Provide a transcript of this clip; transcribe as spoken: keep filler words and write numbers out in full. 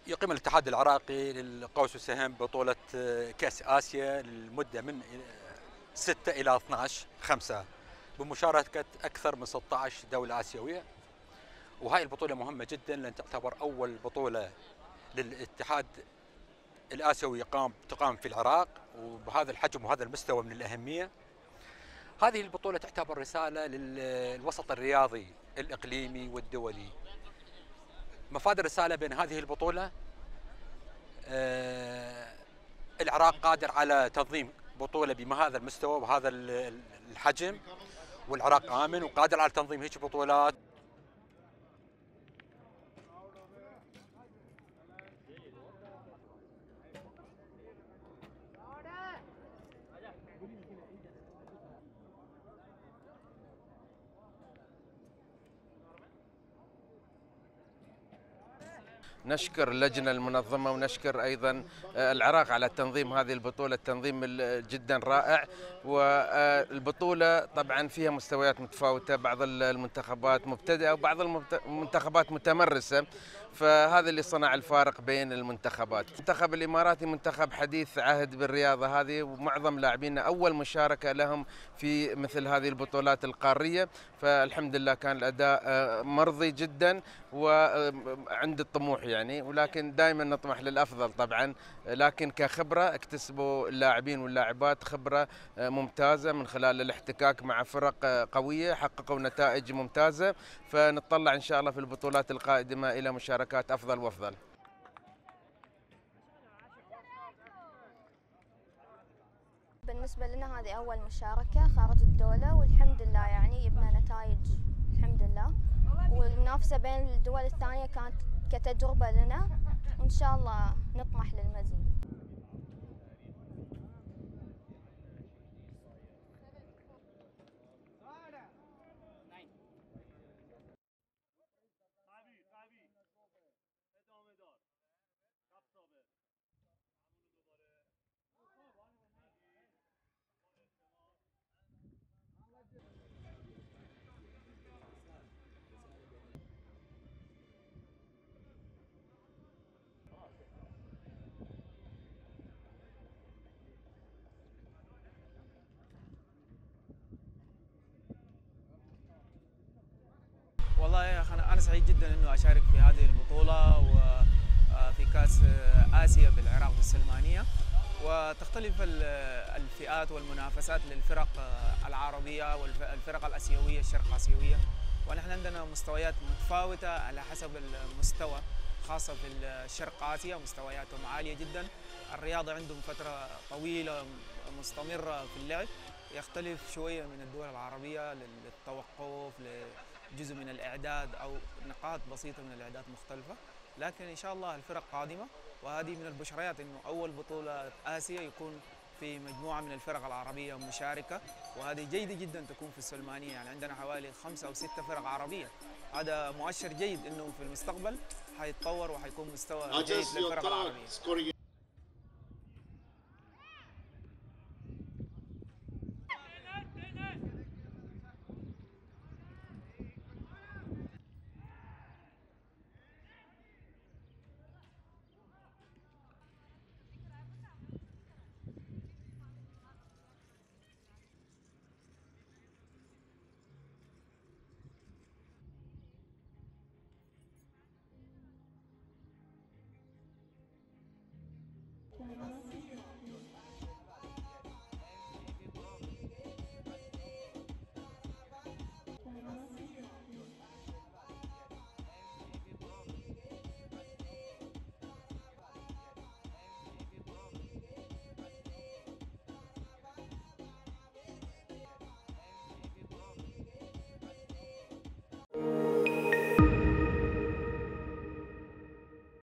يقيم الاتحاد العراقي للقوس والسهم بطولة كأس آسيا للمدة من ستة إلى اثني عشر خمسة بمشاركة أكثر من ستة عشر دولة آسيوية. وهاي البطولة مهمة جدا لأن تعتبر أول بطولة للاتحاد الآسيوي يقام تقام في العراق وبهذا الحجم وهذا المستوى من الأهمية. هذه البطولة تعتبر رسالة للوسط الرياضي الإقليمي والدولي. مفاد الرسالة بين هذه البطولة آه العراق قادر على تنظيم بطولة بهذا المستوى وهذا الحجم، والعراق آمن وقادر على تنظيم هيك بطولات. نشكر اللجنة المنظمة ونشكر أيضا العراق على تنظيم هذه البطولة، التنظيم جدا رائع. والبطولة طبعا فيها مستويات متفاوتة، بعض المنتخبات مبتدئة وبعض المنتخبات متمرسة، فهذا اللي صنع الفارق بين المنتخبات. المنتخب الإماراتي منتخب حديث عهد بالرياضة هذه، ومعظم لاعبينا أول مشاركة لهم في مثل هذه البطولات القارية، فالحمد لله كان الأداء مرضي جدا وعند الطموح يعني، ولكن دائما نطمح للأفضل طبعا. لكن كخبرة اكتسبوا اللاعبين واللاعبات خبرة ممتازة من خلال الاحتكاك مع فرق قوية، حققوا نتائج ممتازة، فنتطلع إن شاء الله في البطولات القادمة إلى مشاركات أفضل وأفضل. بالنسبة لنا هذه أول مشاركة خارج الدولة، والحمد لله يعني جبنا نتائج الحمد لله، والمنافسة بين الدول الثانية كانت كتجربة لنا، وإن شاء الله نطمح للمزيد. والله يا أخي أنا سعيد جدا إنه أشارك في هذه البطولة وفي كأس آسيا بالعراق بالسلمانية، وتختلف الفئات والمنافسات للفرق العربية والفرق الآسيوية الشرق آسيوية، ونحن عندنا مستويات متفاوتة على حسب المستوى، خاصة في الشرق آسيا مستوياتهم عالية جدا. الرياضة عندهم فترة طويلة مستمرة في اللعب، يختلف شوية من الدول العربية للتوقف لجزء من الإعداد أو نقاط بسيطة من الإعداد مختلفة، لكن إن شاء الله الفرق قادمة، وهذه من البشريات إنه أول بطولة آسيا يكون في مجموعة من الفرق العربية مشاركة، وهذه جيدة جدا تكون في السلمانية. يعني عندنا حوالي خمسة أو ستة فرق عربية، هذا مؤشر جيد إنه في المستقبل حيتطور وحيكون مستوى جيد للفرق العربية.